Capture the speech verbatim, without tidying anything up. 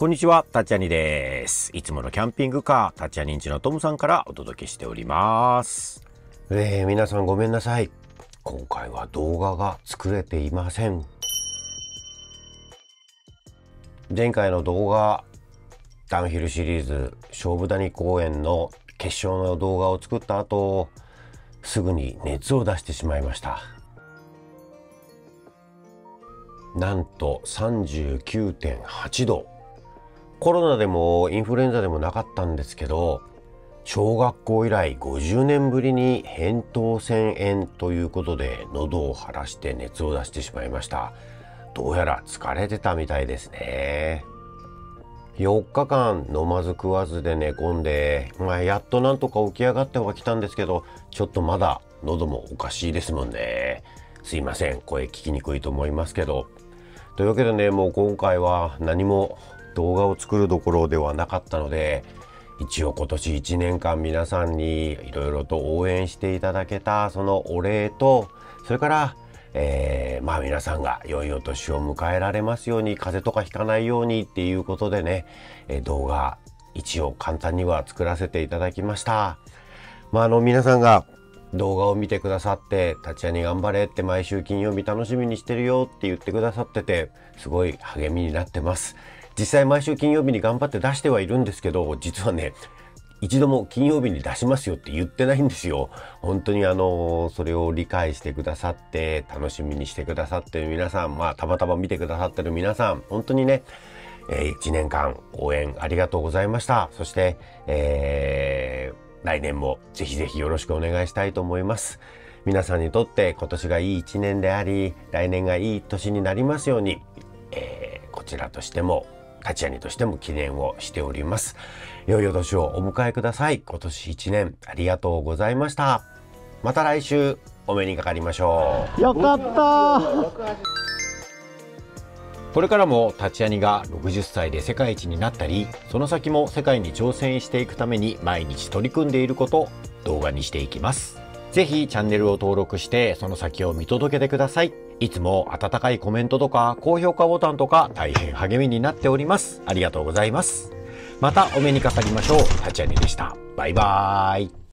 こんにちは、タッチャニです。いつものキャンピングカー、タッチャニンチのトムさんからお届けしております。えー、皆さんごめんなさい。今回は動画が作れていません。前回の動画、ダウンヒルシリーズ勝負谷公園の決勝の動画を作った後、すぐに熱を出してしまいました。なんと さんじゅうきゅうてんはちど。コロナでもインフルエンザでもなかったんですけど、小学校以来ごじゅうねんぶりに扁桃腺炎ということで喉を腫らして熱を出してしまいました。どうやら疲れてたみたいですね。よっかかん飲まず食わずで寝込んで、まあ、やっとなんとか起き上がってはきたんですけど、ちょっとまだ喉もおかしいですもんね。すいません、声聞きにくいと思いますけど。というわけでね、もう今回は何も動画を作るどころではなかったので、一応今年いちねんかん皆さんにいろいろと応援していただけたそのお礼と、それから、えー、まあ皆さんが良いお年を迎えられますように、風邪とかひかないようにっていうことでね、えー、動画一応簡単には作らせていただきました。まああの皆さんが動画を見てくださって、タッチャニ頑張れって毎週金曜日楽しみにしてるよって言ってくださってて、すごい励みになってます。実際毎週金曜日に頑張って出してはいるんですけど、実はね、一度も金曜日に出しますよって言ってないんですよ。本当にあの、それを理解してくださって、楽しみにしてくださってる皆さん、まあたまたま見てくださってる皆さん、本当にね、えー、いちねんかん応援ありがとうございました。そして、えー、来年もぜひぜひよろしくお願いしたいと思います。皆さんにとって今年がいいいちねんであり、来年がいい年になりますように、えー、こちらとしても、タッチャニとしても記念をしております。良いお年をお迎えください。今年いちねんありがとうございました。また来週お目にかかりましょう。 よかったー。 これからもタッチャニがろくじゅっさいで世界一になったり、その先も世界に挑戦していくために毎日取り組んでいることを動画にしていきます。ぜひチャンネルを登録してその先を見届けてください。いつも温かいコメントとか高評価ボタンとか大変励みになっております。ありがとうございます。またお目にかかりましょう。タッチャニでした。バイバーイ。